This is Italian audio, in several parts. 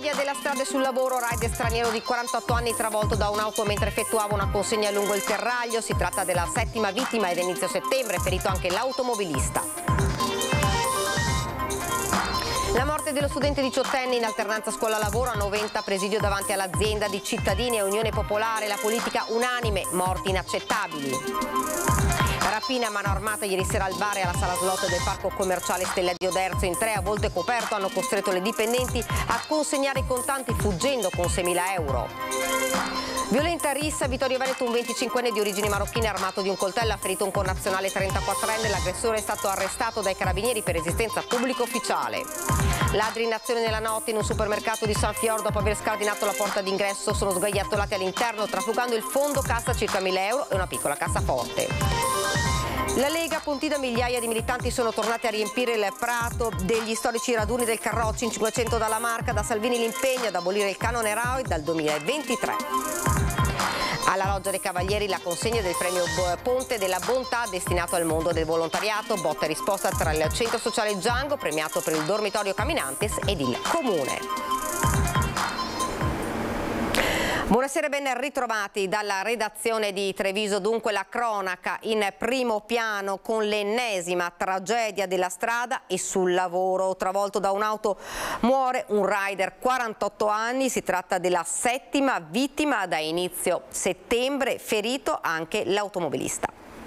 Tragedia della strada e sul lavoro, rider straniero di 48 anni travolto da un'auto mentre effettuava una consegna lungo il terraglio. Si tratta della 7ª vittima ed inizio settembre, ferito anche l'automobilista. La morte dello studente 18enne in alternanza scuola-lavoro a Noventa, presidio davanti all'azienda di Cittadini e Unione Popolare, la politica unanime, morti inaccettabili. Rapina a mano armata ieri sera al bar e alla sala slot del parco commerciale Stella di Oderzo. In 3 a volte coperto hanno costretto le dipendenti a consegnare i contanti fuggendo con 6.000 euro. Violenta rissa a Vittorio Veneto, un 25enne di origini marocchine armato di un coltello ha ferito un connazionale 34enne. L'aggressore è stato arrestato dai carabinieri per resistenza pubblica ufficiale. Ladri in azione nella notte in un supermercato di San Fior. Dopo aver scardinato la porta d'ingresso sono sgattaiolati all'interno, trafugando il fondo cassa circa 1.000 euro e una piccola cassaforte. La Lega, Pontida, migliaia di militanti sono tornati a riempire il prato degli storici raduni del Carroccio in 500 dalla Marca. Da Salvini l'impegno ad abolire il canone RAI dal 2023. Alla Loggia dei Cavalieri la consegna del premio Ponte della Bontà destinato al mondo del volontariato. Botta e risposta tra il Centro Sociale Django, premiato per il dormitorio Caminantes, ed il Comune. Buonasera e ben ritrovati dalla redazione di Treviso. Dunque la cronaca in primo piano con l'ennesima tragedia della strada e sul lavoro. Travolto da un'auto muore un rider 48 anni, si tratta della 7ª vittima da inizio settembre, ferito anche l'automobilista.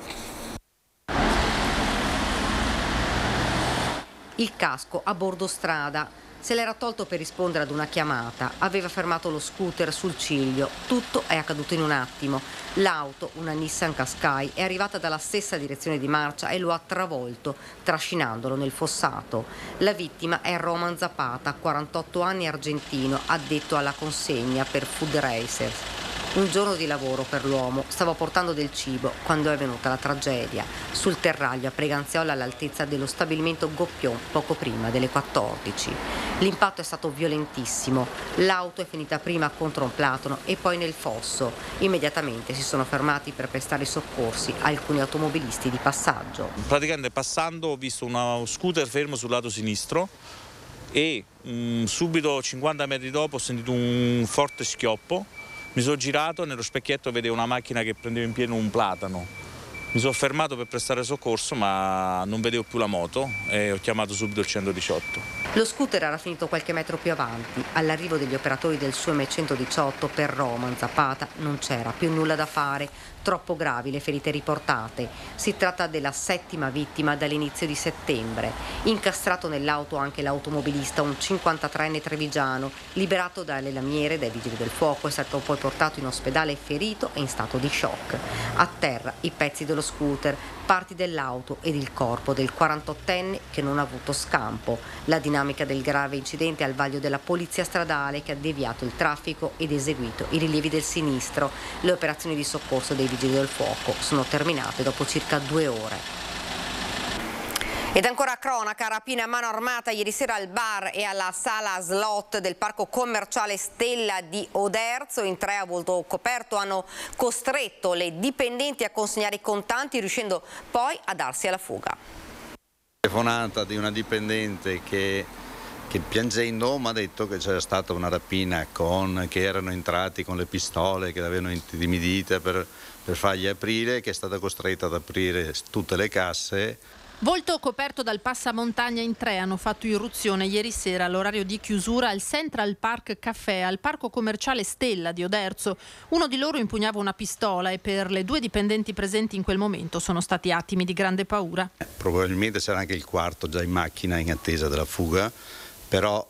Il casco a bordo strada. Se l'era tolto per rispondere ad una chiamata, aveva fermato lo scooter sul ciglio, tutto è accaduto in un attimo. L'auto, una Nissan Qashqai, è arrivata dalla stessa direzione di marcia e lo ha travolto, trascinandolo nel fossato. La vittima è Roman Zapata, 48 anni, argentino, addetto alla consegna per Food Racers. Un giorno di lavoro per l'uomo, stava portando del cibo quando è venuta la tragedia. Sul terraglio a Preganziola all'altezza dello stabilimento Goppion poco prima delle 14. L'impatto è stato violentissimo, l'auto è finita prima contro un platono e poi nel fosso. Immediatamente si sono fermati per prestare soccorsi alcuni automobilisti di passaggio. Praticamente passando ho visto uno scooter fermo sul lato sinistro e subito 50 metri dopo ho sentito un forte schioppo. Mi sono girato e nello specchietto vedevo una macchina che prendeva in pieno un platano. Mi sono fermato per prestare soccorso ma non vedevo più la moto e ho chiamato subito il 118. Lo scooter era finito qualche metro più avanti. All'arrivo degli operatori del SUEM 118 per Roman Zapata non c'era più nulla da fare. Troppo gravi le ferite riportate. Si tratta della 7ª vittima dall'inizio di settembre. Incastrato nell'auto anche l'automobilista, un 53enne trevigiano, liberato dalle lamiere dai vigili del fuoco, è stato poi portato in ospedale ferito e in stato di shock. A terra i pezzi dello scooter, parti dell'auto ed il corpo del 48enne che non ha avuto scampo. La dinamica del grave incidente al vaglio della polizia stradale che ha deviato il traffico ed eseguito i rilievi del sinistro. Le operazioni di soccorso dei vigili del fuoco sono terminate dopo circa 2 ore. Ed ancora cronaca, rapina a mano armata ieri sera al bar e alla sala slot del parco commerciale Stella di Oderzo. In 3 a volto coperto hanno costretto le dipendenti a consegnare i contanti, riuscendo poi a darsi alla fuga. Telefonata di una dipendente che piangendo mi ha detto che c'era stata una rapina, che erano entrati con le pistole, che l'avevano intimidita per fargli aprire, che è stata costretta ad aprire tutte le casse. Volto coperto dal passamontagna in 3 hanno fatto irruzione ieri sera all'orario di chiusura al Central Park Café, al parco commerciale Stella di Oderzo. Uno di loro impugnava una pistola e per le 2 dipendenti presenti in quel momento sono stati attimi di grande paura. Probabilmente c'era anche il quarto già in macchina in attesa della fuga, però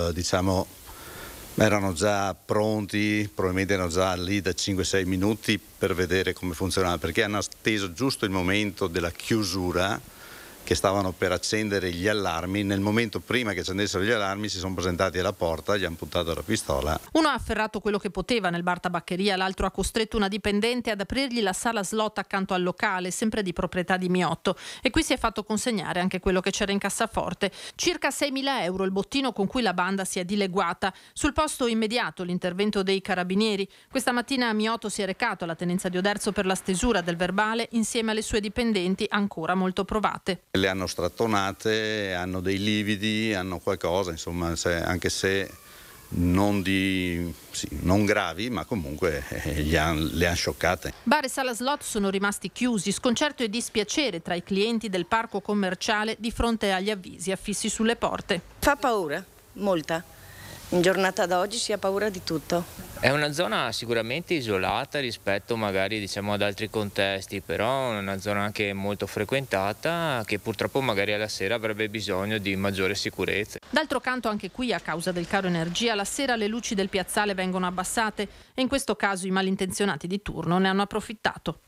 erano già pronti, probabilmente erano già lì da 5-6 minuti per vedere come funzionava, perché hanno atteso giusto il momento della chiusura, che stavano per accendere gli allarmi. Nel momento prima che accendessero gli allarmi si sono presentati alla porta, gli hanno puntato la pistola. Uno ha afferrato quello che poteva nel bar tabaccheria, l'altro ha costretto una dipendente ad aprirgli la sala slot accanto al locale, sempre di proprietà di Miotto, e qui si è fatto consegnare anche quello che c'era in cassaforte. Circa 6.000 euro il bottino con cui la banda si è dileguata. Sul posto immediato l'intervento dei carabinieri. Questa mattina Miotto si è recato alla tenenza di Oderzo per la stesura del verbale insieme alle sue dipendenti ancora molto provate. Le hanno strattonate, hanno dei lividi, hanno qualcosa, insomma, anche se non gravi, ma comunque le han scioccate. Bar e sala slot sono rimasti chiusi, sconcerto e dispiacere tra i clienti del parco commerciale di fronte agli avvisi affissi sulle porte. Fa paura, molta. In giornata d'oggi si ha paura di tutto. È una zona sicuramente isolata rispetto magari ad altri contesti, però è una zona anche molto frequentata che purtroppo magari alla sera avrebbe bisogno di maggiore sicurezza. D'altro canto anche qui, a causa del caro energia, la sera le luci del piazzale vengono abbassate e in questo caso i malintenzionati di turno ne hanno approfittato.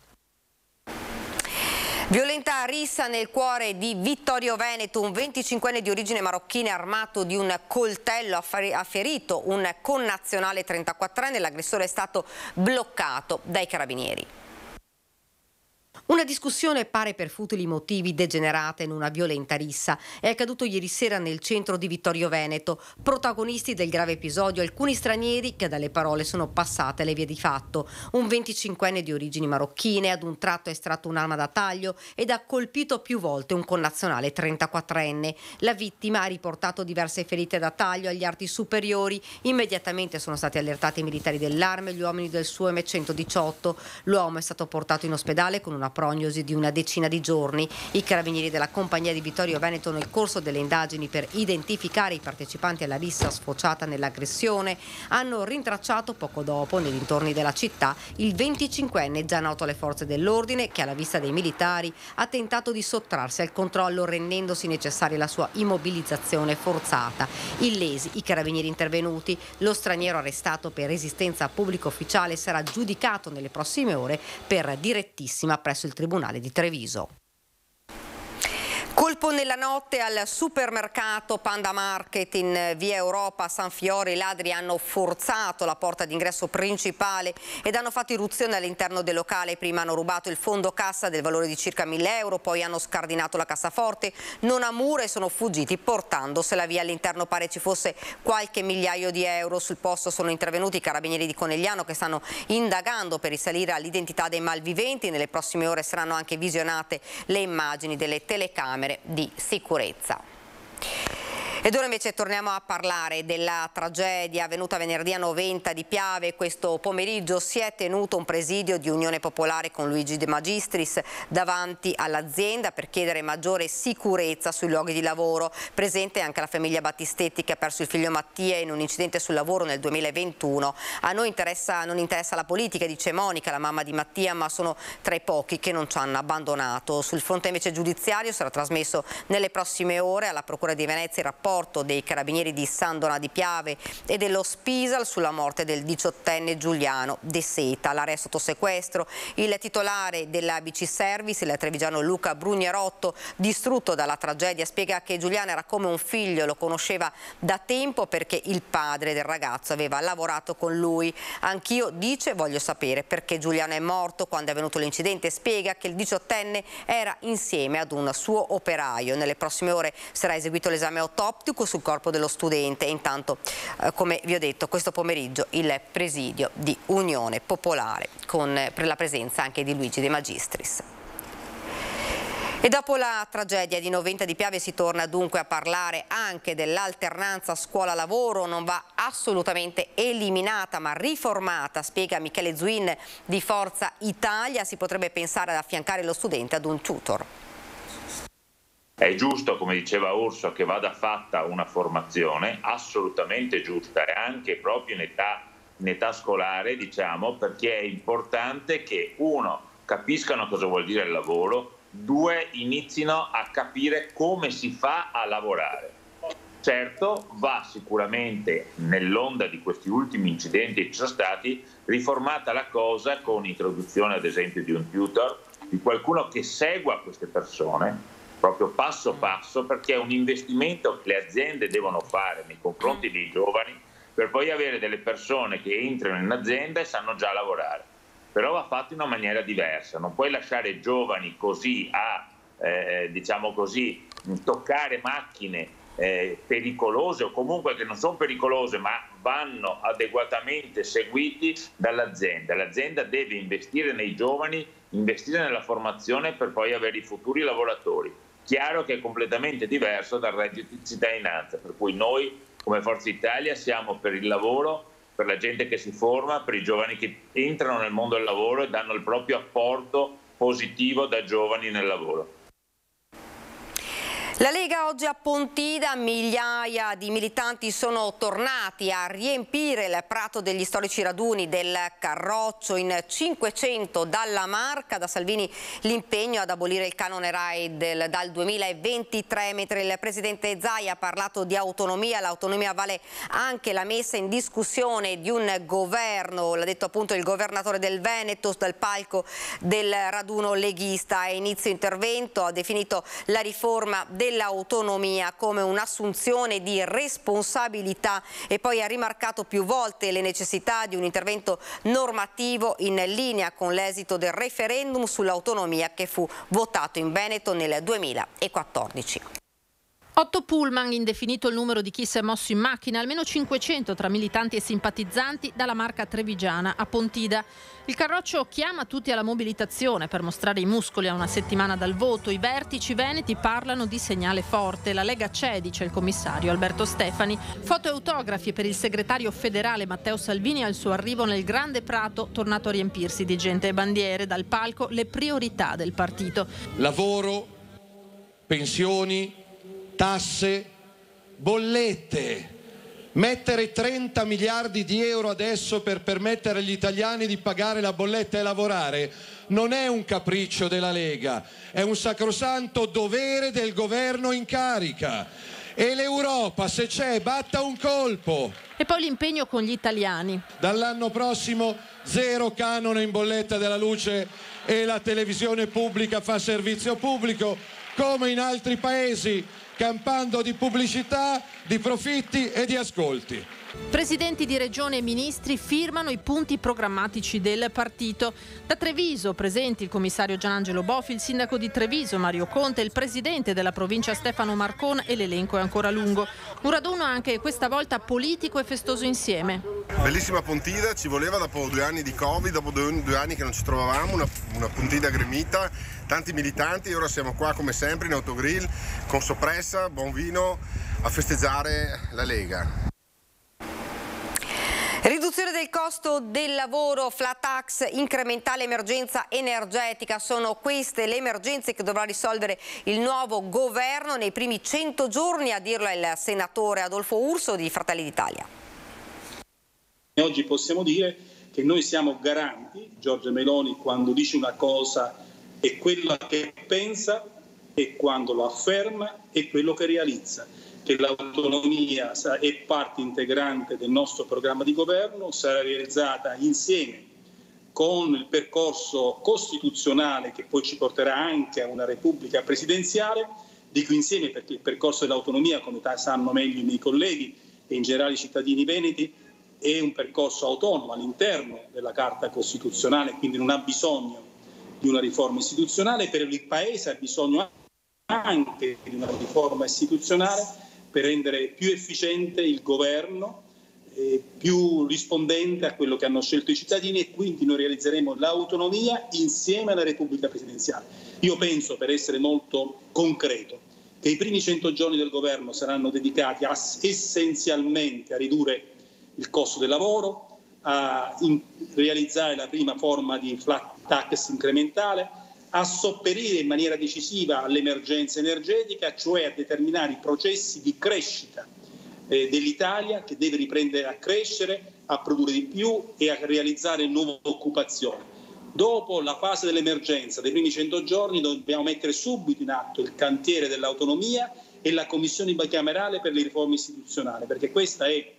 Violenta rissa nel cuore di Vittorio Veneto, un 25enne di origine marocchina armato di un coltello ha ferito un connazionale 34enne, l'aggressore è stato bloccato dai carabinieri. Una discussione pare per futili motivi degenerata in una violenta rissa. È accaduto ieri sera nel centro di Vittorio Veneto. Protagonisti del grave episodio alcuni stranieri che dalle parole sono passate alle vie di fatto. Un 25enne di origini marocchine ad un tratto ha estratto un'arma da taglio ed ha colpito più volte un connazionale 34enne. La vittima ha riportato diverse ferite da taglio agli arti superiori. Immediatamente sono stati allertati i militari dell'Arma e gli uomini del suo M118. L'uomo è stato portato in ospedale con una prognosi di una decina di giorni. I carabinieri della compagnia di Vittorio Veneto, nel corso delle indagini per identificare i partecipanti alla rissa sfociata nell'aggressione, hanno rintracciato poco dopo, nei dintorni della città, il 25enne già noto alle forze dell'ordine che, alla vista dei militari, ha tentato di sottrarsi al controllo rendendosi necessaria la sua immobilizzazione forzata. Illesi i carabinieri intervenuti. Lo straniero arrestato per resistenza a pubblico ufficiale sarà giudicato nelle prossime ore per direttissima presso il Tribunale di Treviso. Colpo nella notte al supermercato Panda Market in via Europa a San Fiore. I ladri hanno forzato la porta d'ingresso principale ed hanno fatto irruzione all'interno del locale. Prima hanno rubato il fondo cassa del valore di circa 1.000 euro, poi hanno scardinato la cassaforte non a muro e sono fuggiti portandosela via. All'interno pare ci fosse qualche migliaio di euro. Sul posto sono intervenuti i carabinieri di Conegliano che stanno indagando per risalire all'identità dei malviventi. Nelle prossime ore saranno anche visionate le immagini delle telecamere di sicurezza. Ed ora invece torniamo a parlare della tragedia avvenuta venerdì a Noventa di Piave. Questo pomeriggio si è tenuto un presidio di Unione Popolare con Luigi De Magistris davanti all'azienda per chiedere maggiore sicurezza sui luoghi di lavoro. Presente anche la famiglia Battistetti che ha perso il figlio Mattia in un incidente sul lavoro nel 2021. A noi non interessa la politica, dice Monica, la mamma di Mattia, ma sono tra i pochi che non ci hanno abbandonato. Sul fronte invece giudiziario sarà trasmesso nelle prossime ore alla Procura di Venezia il rapporto dei carabinieri di San Donà di Piave e dello Spisal sulla morte del 18enne Giuliano De Seta. L'area è sotto sequestro. Il titolare della BC Service, il trevigiano Luca Brugnerotto, distrutto dalla tragedia, spiega che Giuliano era come un figlio, lo conosceva da tempo perché il padre del ragazzo aveva lavorato con lui. Anch'io, dice, voglio sapere perché Giuliano è morto. Quando è avvenuto l'incidente spiega che il 18enne era insieme ad un suo operaio. Nelle prossime ore sarà eseguito l'esame autoptico sul corpo dello studente e intanto, come vi ho detto, questo pomeriggio il presidio di Unione Popolare per la presenza anche di Luigi De Magistris. E dopo la tragedia di Noventa di Piave si torna dunque a parlare anche dell'alternanza scuola-lavoro. Non va assolutamente eliminata ma riformata, spiega Michele Zuin di Forza Italia. Si potrebbe pensare ad affiancare lo studente ad un tutor. È giusto, come diceva Urso, che vada fatta una formazione, assolutamente giusta, e anche proprio in età scolare, diciamo, perché è importante che, uno, capiscano cosa vuol dire il lavoro, due, inizino a capire come si fa a lavorare. Certo, va sicuramente, nell'onda di questi ultimi incidenti che ci sono stati, riformata la cosa con l'introduzione, ad esempio, di un tutor, di qualcuno che segua queste persone, proprio passo passo, perché è un investimento che le aziende devono fare nei confronti dei giovani per poi avere delle persone che entrano in azienda e sanno già lavorare. Però va fatto in una maniera diversa, non puoi lasciare giovani così a, diciamo così, toccare macchine pericolose o comunque che non sono pericolose ma vanno adeguatamente seguiti dall'azienda. L'azienda deve investire nei giovani, investire nella formazione per poi avere i futuri lavoratori. Chiaro che è completamente diverso dal reddito di cittadinanza, per cui noi come Forza Italia siamo per il lavoro, per la gente che si forma, per i giovani che entrano nel mondo del lavoro e danno il proprio apporto positivo da giovani nel lavoro. La Lega oggi a Pontida, migliaia di militanti sono tornati a riempire il prato degli storici raduni del Carroccio, in 500 dalla Marca. Da Salvini l'impegno ad abolire il canone RAI dal 2023, mentre il presidente Zaia ha parlato di autonomia. L'autonomia vale anche la messa in discussione di un governo, l'ha detto appunto il governatore del Veneto dal palco del raduno leghista. A inizio intervento ha definito la riforma dell'autonomia come un'assunzione di responsabilità e poi ha rimarcato più volte le necessità di un intervento normativo in linea con l'esito del referendum sull'autonomia che fu votato in Veneto nel 2014. 8 pullman, indefinito il numero di chi si è mosso in macchina, almeno 500 tra militanti e simpatizzanti dalla Marca trevigiana a Pontida. Il Carroccio chiama tutti alla mobilitazione per mostrare i muscoli a una settimana dal voto. I vertici veneti parlano di segnale forte. La Lega c'è, dice il commissario Alberto Stefani. Foto e autografi per il segretario federale Matteo Salvini al suo arrivo nel Grande Prato, tornato a riempirsi di gente e bandiere. Dal palco le priorità del partito. Lavoro, pensioni, tasse, bollette. Mettere 30 miliardi di euro adesso per permettere agli italiani di pagare la bolletta e lavorare non è un capriccio della Lega, è un sacrosanto dovere del governo in carica. E l'Europa, se c'è, batta un colpo. E poi l'impegno con gli italiani. Dall'anno prossimo 0 canone in bolletta della luce e la televisione pubblica fa servizio pubblico come in altri paesi, campando di pubblicità, di profitti e di ascolti. Presidenti di regione e ministri firmano i punti programmatici del partito. Da Treviso presenti il commissario Gianangelo Boffi, il sindaco di Treviso Mario Conte, il presidente della provincia Stefano Marcon e l'elenco è ancora lungo. Un raduno anche questa volta politico e festoso insieme. Bellissima Pontida, ci voleva dopo 2 anni di Covid, dopo 2 anni che non ci trovavamo, una Pontida gremita, tanti militanti, ora siamo qua come sempre in autogrill con soppressa, buon vino a festeggiare la Lega. Riduzione del costo del lavoro, flat tax, incrementale emergenza energetica, sono queste le emergenze che dovrà risolvere il nuovo governo nei primi 100 giorni, a dirlo è il senatore Adolfo Urso di Fratelli d'Italia. Oggi possiamo dire che noi siamo garanti, Giorgia Meloni quando dice una cosa è quella che pensa e quando lo afferma è quello che realizza. Che l'autonomia è parte integrante del nostro programma di governo, sarà realizzata insieme con il percorso costituzionale che poi ci porterà anche a una repubblica presidenziale. Dico insieme perché il percorso dell'autonomia, come sanno meglio i miei colleghi e in generale i cittadini veneti, è un percorso autonomo all'interno della Carta Costituzionale, quindi non ha bisogno di una riforma istituzionale. Per il Paese ha bisogno anche di una riforma istituzionale per rendere più efficiente il governo, più rispondente a quello che hanno scelto i cittadini, e quindi noi realizzeremo l'autonomia insieme alla Repubblica Presidenziale. Io penso, per essere molto concreto, che i primi 100 giorni del governo saranno dedicati essenzialmente a ridurre il costo del lavoro, a realizzare la prima forma di flat tax incrementale, a sopperire in maniera decisiva all'emergenza energetica, cioè a determinare i processi di crescita dell'Italia, che deve riprendere a crescere, a produrre di più e a realizzare nuova occupazione. Dopo la fase dell'emergenza dei primi 100 giorni dobbiamo mettere subito in atto il cantiere dell'autonomia e la commissione bicamerale per le riforme istituzionali, perché questa è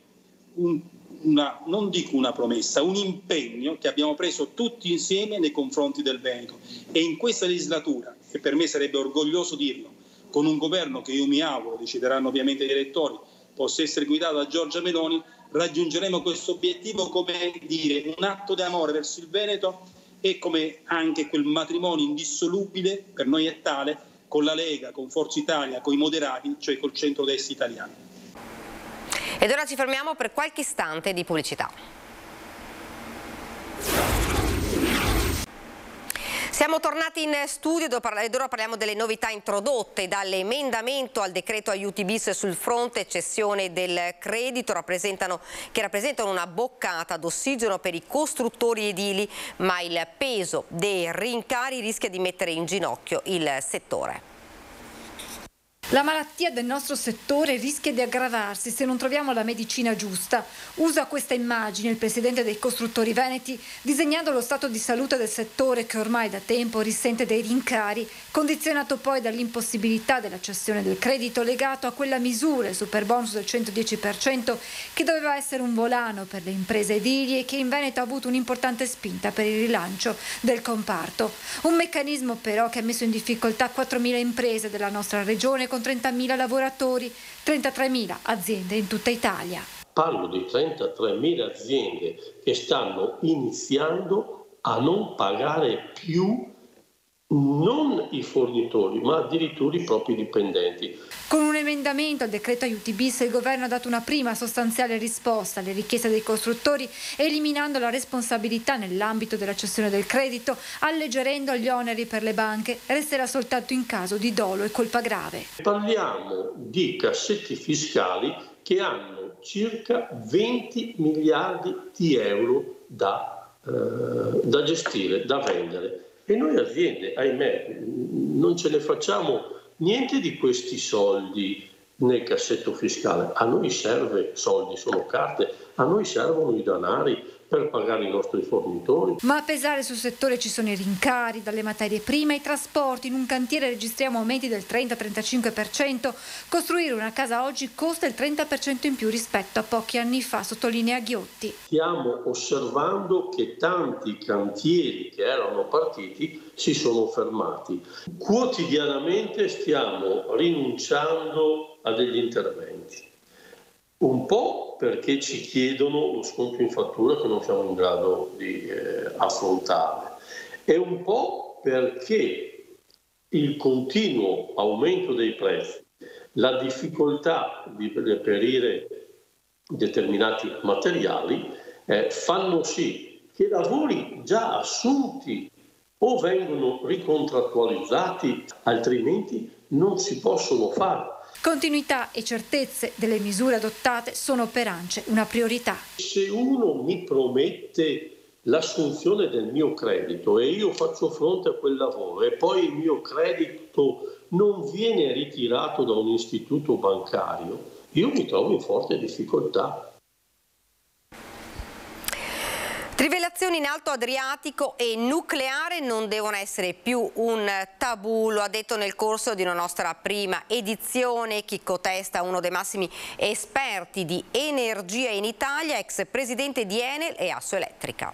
non dico una promessa, un impegno che abbiamo preso tutti insieme nei confronti del Veneto, e in questa legislatura, e per me sarebbe orgoglioso dirlo, con un governo che io mi auguro, decideranno ovviamente gli elettori, possa essere guidato da Giorgia Meloni, raggiungeremo questo obiettivo, come dire, un atto di amore verso il Veneto e come anche quel matrimonio indissolubile, per noi è tale, con la Lega, con Forza Italia, con i moderati, cioè col centrodestra italiano. Ed ora ci fermiamo per qualche istante di pubblicità. Siamo tornati in studio ed ora parliamo delle novità introdotte dall'emendamento al decreto aiuti bis sul fronte cessione del credito, che rappresentano una boccata d'ossigeno per i costruttori edili, ma il peso dei rincari rischia di mettere in ginocchio il settore. La malattia del nostro settore rischia di aggravarsi se non troviamo la medicina giusta. Usa questa immagine il presidente dei costruttori veneti, disegnando lo stato di salute del settore che ormai da tempo risente dei rincari, condizionato poi dall'impossibilità della cessione del credito legato a quella misura, il superbonus del 110%, che doveva essere un volano per le imprese edili e che in Veneto ha avuto un'importante spinta per il rilancio del comparto. Un meccanismo però che ha messo in difficoltà 4.000 imprese della nostra regione con 30.000 lavoratori, 33.000 aziende in tutta Italia. Parlo di 33.000 aziende che stanno iniziando a non pagare più non i fornitori, ma addirittura i propri dipendenti. Con un emendamento al decreto aiuti bis il governo ha dato una prima sostanziale risposta alle richieste dei costruttori, eliminando la responsabilità nell'ambito della cessione del credito, alleggerendo gli oneri per le banche. Resterà soltanto in caso di dolo e colpa grave. Parliamo di cassetti fiscali che hanno circa 20 miliardi di euro da gestire, da vendere. E noi aziende, ahimè, non ce ne facciamo niente di questi soldi nel cassetto fiscale. A noi serve soldi, sono carte, a noi servono i denari per pagare i nostri fornitori. Ma a pesare sul settore ci sono i rincari, dalle materie prime ai trasporti. In un cantiere registriamo aumenti del 30-35%. Costruire una casa oggi costa il 30% in più rispetto a pochi anni fa, sottolinea Ghiotti. Stiamo osservando che tanti cantieri che erano partiti si sono fermati. Quotidianamente stiamo rinunciando a degli interventi. Un po' perché ci chiedono lo sconto in fattura che non siamo in grado di affrontare, e un po' perché il continuo aumento dei prezzi, la difficoltà di reperire determinati materiali fanno sì che lavori già assunti o vengono ricontrattualizzati, altrimenti non si possono fare. Continuità e certezze delle misure adottate sono per ANCE una priorità. Se uno mi promette l'assunzione del mio credito e io faccio fronte a quel lavoro e poi il mio credito non viene ritirato da un istituto bancario, io mi trovo in forte difficoltà. Trivellazioni in Alto Adriatico e nucleare non devono essere più un tabù, lo ha detto nel corso di una nostra prima edizione Chicco Testa, uno dei massimi esperti di energia in Italia, ex presidente di Enel e Assoelettrica.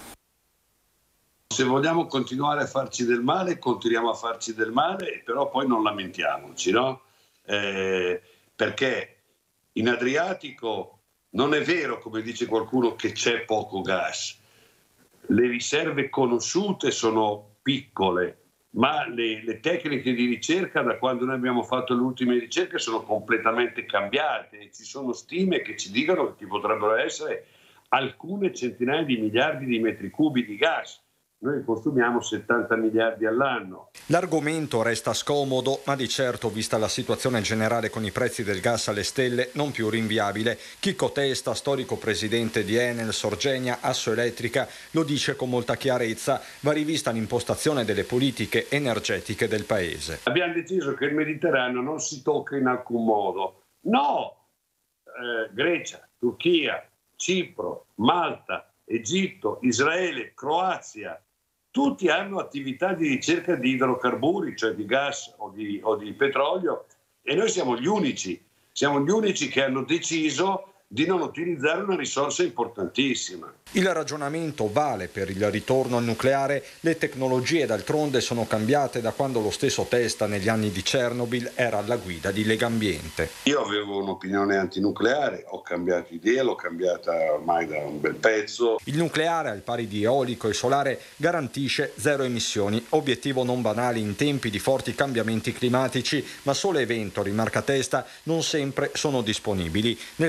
Se vogliamo continuare a farci del male, continuiamo a farci del male, però poi non lamentiamoci, no? Perché in Adriatico non è vero, come dice qualcuno, che c'è poco gas. Le riserve conosciute sono piccole, ma le tecniche di ricerca, da quando noi abbiamo fatto le ultime ricerche, sono completamente cambiate. Ci sono stime che ci dicono che ci potrebbero essere alcune centinaia di miliardi di metri cubi di gas. Noi consumiamo 70 miliardi all'anno. L'argomento resta scomodo, ma di certo, vista la situazione generale con i prezzi del gas alle stelle, non più rinviabile. Chicco Testa, storico presidente di Enel, Sorgenia, Assoelettrica, lo dice con molta chiarezza: va rivista l'impostazione delle politiche energetiche del Paese. Abbiamo deciso che il Mediterraneo non si tocca in alcun modo. No! Grecia, Turchia, Cipro, Malta, Egitto, Israele, Croazia, tutti hanno attività di ricerca di idrocarburi, cioè di gas o di petrolio, e noi siamo gli unici che hanno deciso di non utilizzare una risorsa importantissima. Il ragionamento vale per il ritorno al nucleare. Le tecnologie d'altronde sono cambiate da quando lo stesso Testa negli anni di Chernobyl era alla guida di Legambiente. Io avevo un'opinione antinucleare, ho cambiato idea, l'ho cambiata ormai da un bel pezzo. Il nucleare, al pari di eolico e solare, garantisce zero emissioni, obiettivo non banale in tempi di forti cambiamenti climatici, ma Sole e Vento, rimarca Testa, non sempre sono disponibili. Nel frattempo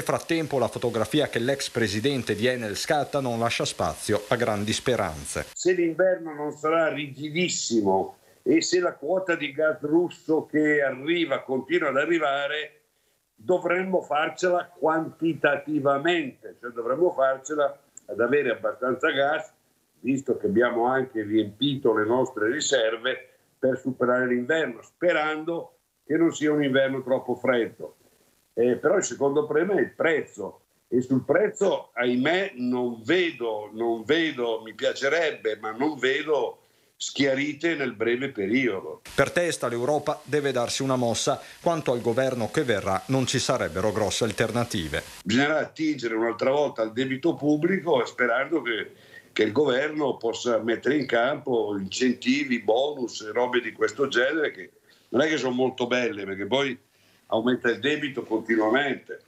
frattempo la fotografia che l'ex presidente di Enel scatta non lascia spazio a grandi speranze. Se l'inverno non sarà rigidissimo e se la quota di gas russo che arriva continua ad arrivare, dovremmo farcela quantitativamente, cioè dovremmo farcela ad avere abbastanza gas, visto che abbiamo anche riempito le nostre riserve per superare l'inverno, sperando che non sia un inverno troppo freddo. Però il secondo problema è il prezzo, e sul prezzo, ahimè, non vedo, mi piacerebbe, ma non vedo schiarite nel breve periodo. Per testa l'Europa deve darsi una mossa. Quanto al governo che verrà non ci sarebbero grosse alternative. Bisognerà attingere un'altra volta al debito pubblico, sperando che il governo possa mettere in campo incentivi, bonus e robe di questo genere, che non è che sono molto belle, perché poi aumenta il debito continuamente.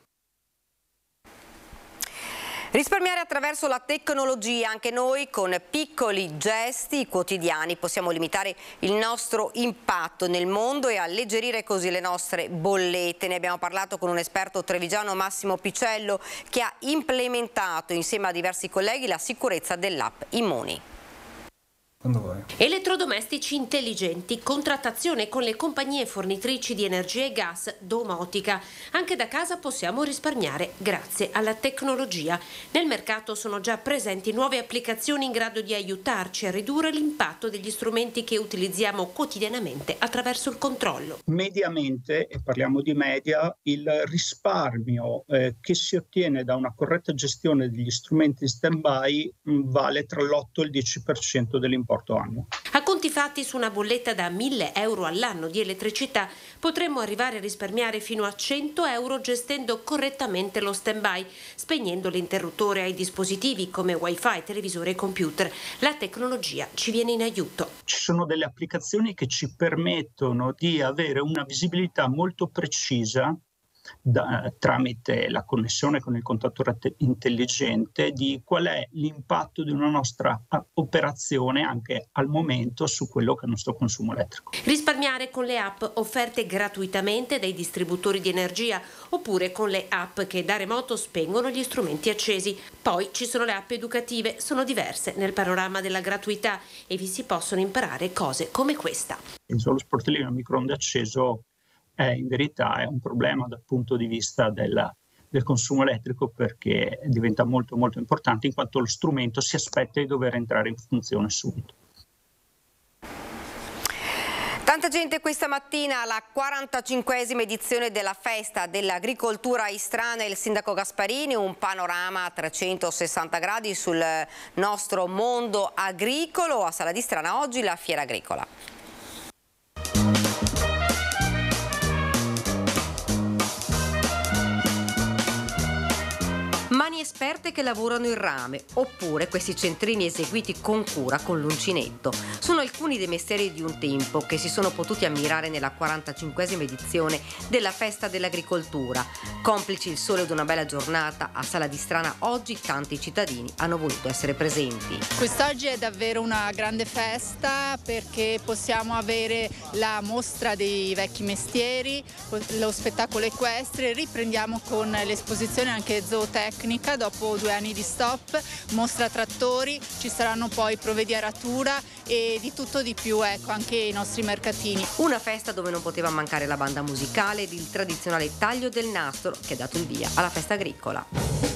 Risparmiare attraverso la tecnologia, anche noi con piccoli gesti quotidiani possiamo limitare il nostro impatto nel mondo e alleggerire così le nostre bollette. Ne abbiamo parlato con un esperto trevigiano, Massimo Picello, che ha implementato insieme a diversi colleghi la sicurezza dell'app Immuni. Elettrodomestici intelligenti, contrattazione con le compagnie fornitrici di energia e gas, domotica. Anche da casa possiamo risparmiare grazie alla tecnologia. Nel mercato sono già presenti nuove applicazioni in grado di aiutarci a ridurre l'impatto degli strumenti che utilizziamo quotidianamente attraverso il controllo. Mediamente, e parliamo di media, il risparmio che si ottiene da una corretta gestione degli strumenti in stand-by vale tra l'8 e il 10% dell'impatto annuo. A conti fatti, su una bolletta da 1.000 euro all'anno di elettricità potremmo arrivare a risparmiare fino a 100 euro gestendo correttamente lo stand-by, spegnendo l'interruttore ai dispositivi come wifi, televisore e computer. La tecnologia ci viene in aiuto. Ci sono delle applicazioni che ci permettono di avere una visibilità molto precisa tramite la connessione con il contatore intelligente di qual è l'impatto di una nostra operazione anche al momento su quello che è il nostro consumo elettrico. Risparmiare con le app offerte gratuitamente dai distributori di energia oppure con le app che da remoto spengono gli strumenti accesi. Poi ci sono le app educative, sono diverse nel panorama della gratuità e vi si possono imparare cose come questa. Il solo sportellino a microonde acceso in verità è un problema dal punto di vista del consumo elettrico, perché diventa molto molto importante in quanto lo strumento si aspetta di dover entrare in funzione subito. Tanta gente questa mattina alla 45esima edizione della festa dell'agricoltura istrana. Il sindaco Gasparini, un panorama a 360 gradi sul nostro mondo agricolo. A Sala di Strana oggi la fiera agricola. Mani esperte che lavorano il rame, oppure questi centrini eseguiti con cura con l'uncinetto. Sono alcuni dei mestieri di un tempo che si sono potuti ammirare nella 45esima edizione della Festa dell'Agricoltura. Complici il sole ed una bella giornata, a Sala di Strana oggi tanti cittadini hanno voluto essere presenti. Quest'oggi è davvero una grande festa perché possiamo avere la mostra dei vecchi mestieri, lo spettacolo equestre, riprendiamo con l'esposizione anche zootecnica dopo 2 anni di stop, mostra trattori, ci saranno poi prove di aratura e di tutto di più, ecco, anche i nostri mercatini. Una festa dove non poteva mancare la banda musicale ed il tradizionale taglio del nastro che ha dato il via alla festa agricola.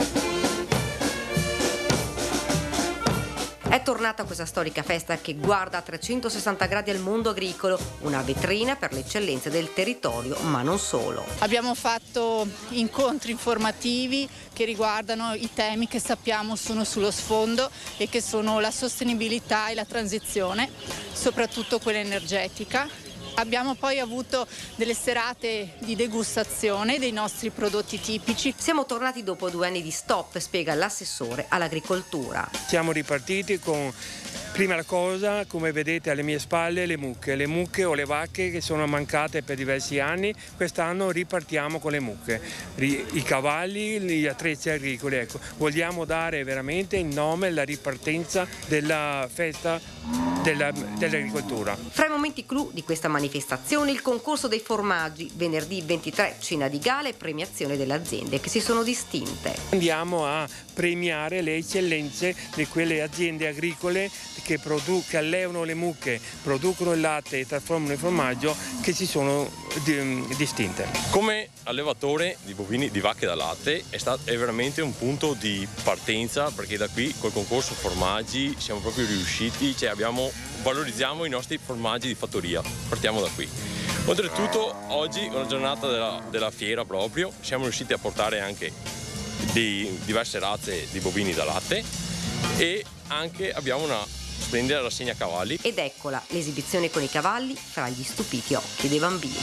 È tornata questa storica festa che guarda a 360 gradi al mondo agricolo, una vetrina per le eccellenze del territorio, ma non solo. Abbiamo fatto incontri informativi che riguardano i temi che sappiamo sono sullo sfondo e che sono la sostenibilità e la transizione, soprattutto quella energetica. Abbiamo poi avuto delle serate di degustazione dei nostri prodotti tipici. Siamo tornati dopo 2 anni di stop, spiega l'assessore all'agricoltura. Siamo ripartiti con, prima la cosa, come vedete alle mie spalle, le mucche o le vacche che sono mancate per diversi anni. Quest'anno ripartiamo con le mucche, i cavalli, gli attrezzi agricoli. Ecco, vogliamo dare veramente in nome la ripartenza della festa. dell'agricoltura. Fra i momenti clou di questa manifestazione il concorso dei formaggi, venerdì 23 cena di gala e premiazione delle aziende che si sono distinte. Andiamo a premiare le eccellenze di quelle aziende agricole che allevano le mucche, producono il latte e trasformano il formaggio, che si sono distinte. Come allevatore di bovini di vacche da latte è veramente un punto di partenza, perché da qui col concorso formaggi siamo proprio riusciti, valorizziamo i nostri formaggi di fattoria, partiamo da qui. Oltretutto oggi una giornata della fiera proprio, siamo riusciti a portare anche di diverse razze di bovini da latte e anche abbiamo una splendida rassegna cavalli. Ed eccola l'esibizione con i cavalli fra gli stupiti occhi dei bambini.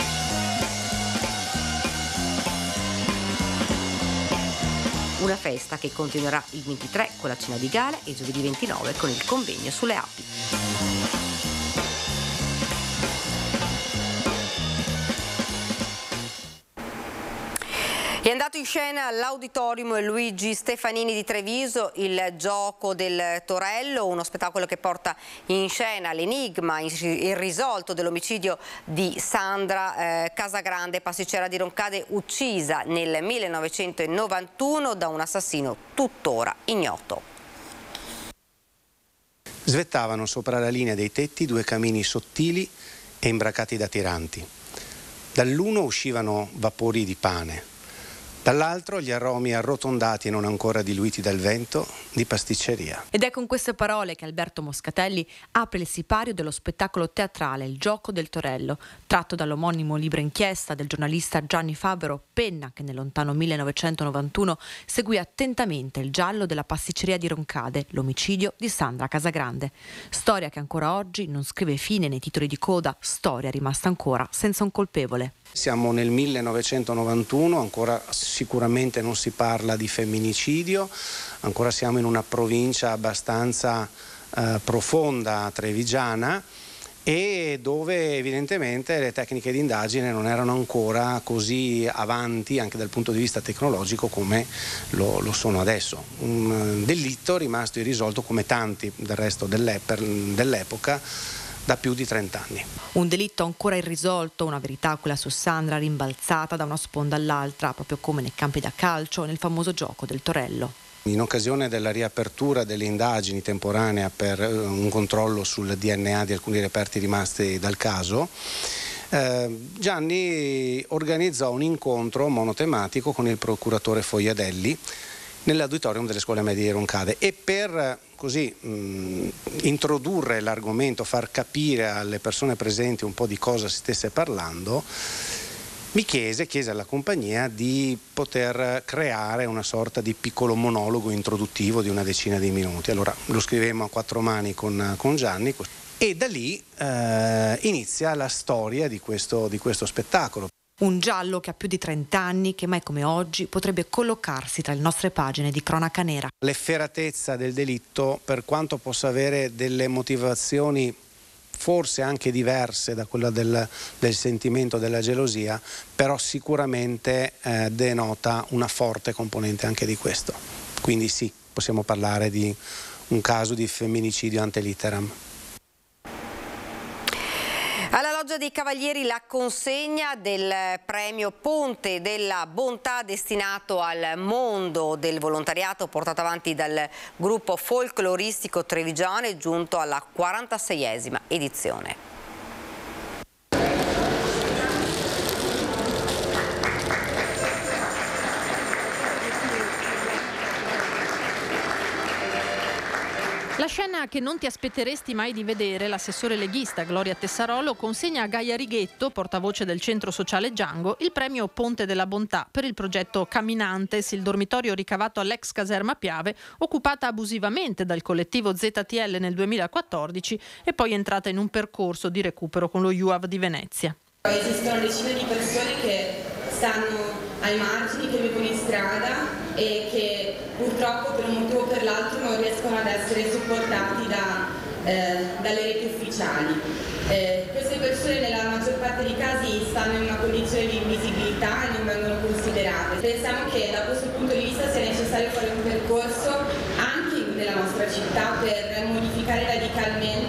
Una festa che continuerà il 23 con la cena di gala e giovedì 29 con il convegno sulle api. È andato in scena all'Auditorium Luigi Stefanini di Treviso il Gioco del Torello, uno spettacolo che porta in scena l'enigma irrisolto dell'omicidio di Sandra Casagrande, pasticcera di Roncade, uccisa nel 1991 da un assassino tuttora ignoto. Svettavano sopra la linea dei tetti due camini sottili e imbracati da tiranti. Dall'uno uscivano vapori di pane. Dall'altro gli aromi arrotondati e non ancora diluiti dal vento di pasticceria. Ed è con queste parole che Alberto Moscatelli apre il sipario dello spettacolo teatrale Il Gioco del Torello, tratto dall'omonimo libro inchiesta del giornalista Gianni Favero, penna che nel lontano 1991 seguì attentamente il giallo della pasticceria di Roncade, l'omicidio di Sandra Casagrande. Storia che ancora oggi non scrive fine nei titoli di coda, storia rimasta ancora senza un colpevole. Siamo nel 1991, ancora sicuramente non si parla di femminicidio, ancora siamo in una provincia abbastanza profonda, trevigiana, e dove evidentemente le tecniche di indagine non erano ancora così avanti anche dal punto di vista tecnologico come lo sono adesso. Un delitto rimasto irrisolto come tanti del resto dell'epoca da più di 30 anni. Un delitto ancora irrisolto, una verità, quella su Sandra, rimbalzata da una sponda all'altra, proprio come nei campi da calcio, nel famoso Gioco del Torello. In occasione della riapertura delle indagini temporanea per un controllo sul DNA di alcuni reperti rimasti dal caso, Gianni organizzò un incontro monotematico con il procuratore Fogliadelli nell'auditorium delle scuole medie di Roncade, e per così introdurre l'argomento, far capire alle persone presenti un po' di cosa si stesse parlando, mi chiese alla compagnia di poter creare una sorta di piccolo monologo introduttivo di una decina di minuti. Allora lo scrivemmo a quattro mani con Gianni, e da lì inizia la storia di questo spettacolo. Un giallo che ha più di 30 anni, che mai come oggi potrebbe collocarsi tra le nostre pagine di cronaca nera. L'efferatezza del delitto, per quanto possa avere delle motivazioni forse anche diverse da quella del sentimento della gelosia, però sicuramente denota una forte componente anche di questo. Quindi sì, possiamo parlare di un caso di femminicidio ante litteram. Alla Loggia dei Cavalieri la consegna del premio Ponte della Bontà destinato al mondo del volontariato, portato avanti dal gruppo folcloristico trevigiano, è giunto alla 46esima edizione. La scena che non ti aspetteresti mai di vedere, l'assessore leghista Gloria Tessarolo consegna a Gaia Righetto, portavoce del centro sociale Django, il premio Ponte della Bontà per il progetto Caminantes, il dormitorio ricavato all'ex caserma Piave, occupata abusivamente dal collettivo ZTL nel 2014 e poi entrata in un percorso di recupero con lo UAV di Venezia. Esistono decine di persone che stanno ai margini, che vivono in strada e che purtroppo per un motivo o per l'altro non riescono ad essere supportati dalle reti ufficiali. Queste persone nella maggior parte dei casi stanno in una condizione di invisibilità e non vengono considerate. Pensiamo che da questo punto di vista sia necessario fare un percorso anche nella nostra città per modificare radicalmente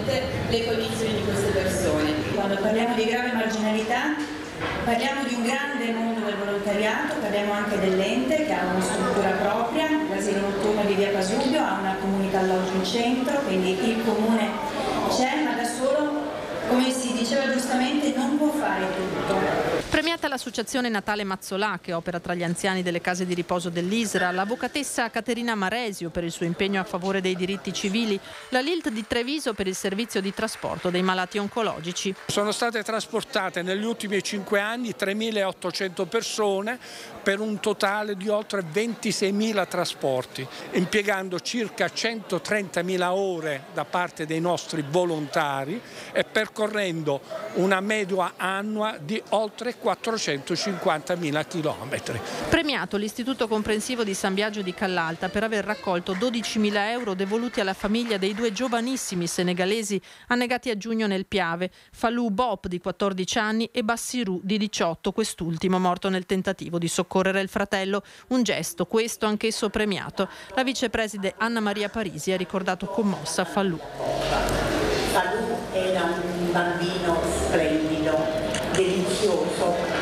le condizioni di queste persone. Quando parliamo di grave marginalità parliamo di un grande mondo del volontariato, parliamo anche dell'ente che ha una struttura propria, l'asilo notturno di via Pasubio ha una comunità alloggio in centro, quindi il comune c'è, ma da solo, come si diceva giustamente, non può fare tutto. Premiata l'associazione Natale Mazzolà, che opera tra gli anziani delle case di riposo dell'Isra, l'avvocatessa Caterina Maresio per il suo impegno a favore dei diritti civili, la Lilt di Treviso per il servizio di trasporto dei malati oncologici. Sono state trasportate negli ultimi 5 anni 3.800 persone per un totale di oltre 26.000 trasporti, impiegando circa 130.000 ore da parte dei nostri volontari e percorrendo una media annua di oltre 450.000 chilometri. Premiato l'Istituto Comprensivo di San Biagio di Callalta per aver raccolto 12.000 euro devoluti alla famiglia dei 2 giovanissimi senegalesi annegati a giugno nel Piave, Falou Bop di 14 anni e Bassirou di 18, quest'ultimo morto nel tentativo di soccorrere il fratello. Un gesto, questo anch'esso premiato. La vicepreside Anna Maria Parisi ha ricordato commossa Falou. Falou era un bambino splendido, delizioso.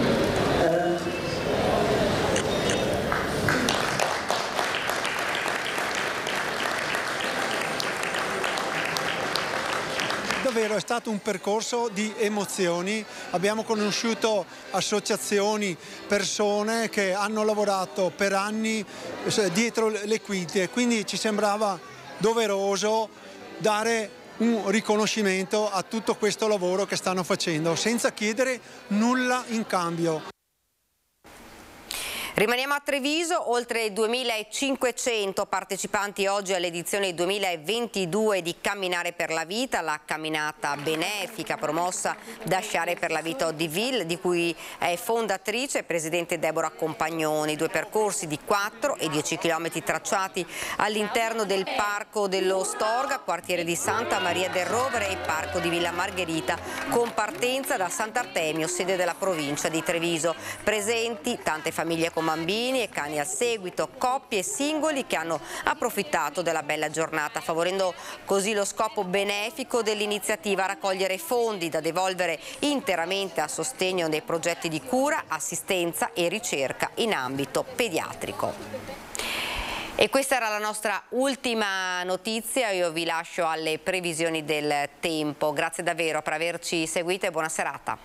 Davvero è stato un percorso di emozioni, abbiamo conosciuto associazioni, persone che hanno lavorato per anni dietro le quinte, quindi ci sembrava doveroso dare un riconoscimento a tutto questo lavoro che stanno facendo, senza chiedere nulla in cambio. Rimaniamo a Treviso, oltre 2.500 partecipanti oggi all'edizione 2022 di Camminare per la Vita, la camminata benefica promossa da Sciare per la Vita Odiville, di cui è fondatrice e presidente Deborah Compagnoni. 2 percorsi di 4 e 10 km tracciati all'interno del Parco dello Storga, quartiere di Santa Maria del Rovere e Parco di Villa Margherita, con partenza da Sant'Artemio, sede della provincia di Treviso. Presenti tante famiglie con bambini e cani al seguito, coppie e singoli che hanno approfittato della bella giornata, favorendo così lo scopo benefico dell'iniziativa: raccogliere fondi da devolvere interamente a sostegno dei progetti di cura, assistenza e ricerca in ambito pediatrico. E questa era la nostra ultima notizia, io vi lascio alle previsioni del tempo. Grazie davvero per averci seguito e buona serata.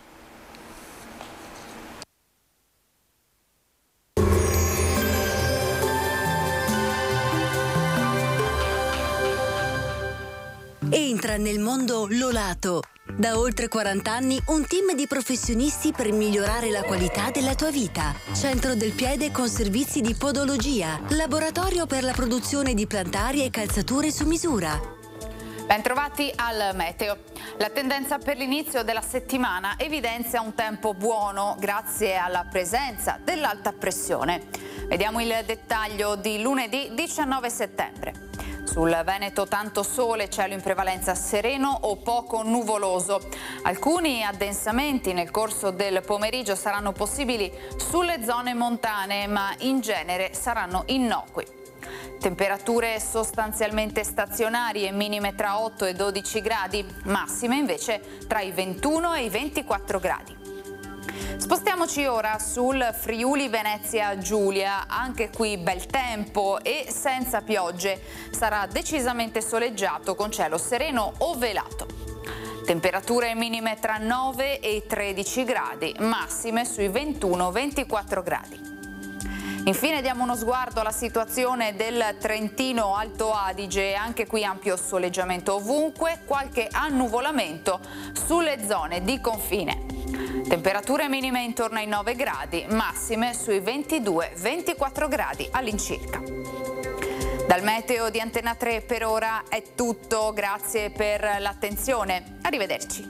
Entra nel mondo Lolato. Da oltre 40 anni un team di professionisti per migliorare la qualità della tua vita. Centro del piede con servizi di podologia, laboratorio per la produzione di plantari e calzature su misura. Bentrovati al meteo. La tendenza per l'inizio della settimana evidenzia un tempo buono grazie alla presenza dell'alta pressione. Vediamo il dettaglio di lunedì 19 settembre. Sul Veneto tanto sole, cielo in prevalenza sereno o poco nuvoloso. Alcuni addensamenti nel corso del pomeriggio saranno possibili sulle zone montane, ma in genere saranno innocui. Temperature sostanzialmente stazionarie, minime tra 8 e 12 gradi, massime invece tra i 21 e i 24 gradi. Spostiamoci ora sul Friuli Venezia Giulia, anche qui bel tempo e senza piogge, sarà decisamente soleggiato con cielo sereno o velato. Temperature minime tra 9 e 13 gradi, massime sui 21-24 gradi. Infine diamo uno sguardo alla situazione del Trentino Alto Adige, anche qui ampio soleggiamento ovunque, qualche annuvolamento sulle zone di confine. Temperature minime intorno ai 9 gradi, massime sui 22-24 gradi all'incirca. Dal meteo di Antena 3 per ora è tutto, grazie per l'attenzione, arrivederci.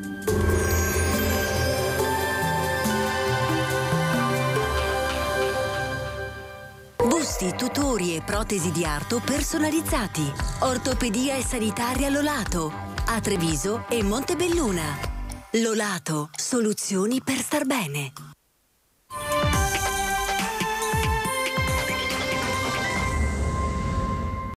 Busti, tutori e protesi di arto personalizzati. Ortopedia e sanitaria Lolato, a Treviso e Montebelluna. Lolato, soluzioni per star bene.